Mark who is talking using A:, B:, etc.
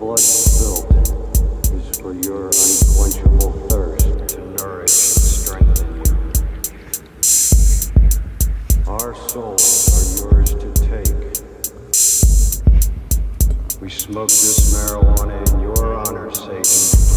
A: blood spilt is for your unquenchable thirst to nourish and strengthen you. Our souls are yours to take. We smoke this marijuana in your honor, Satan.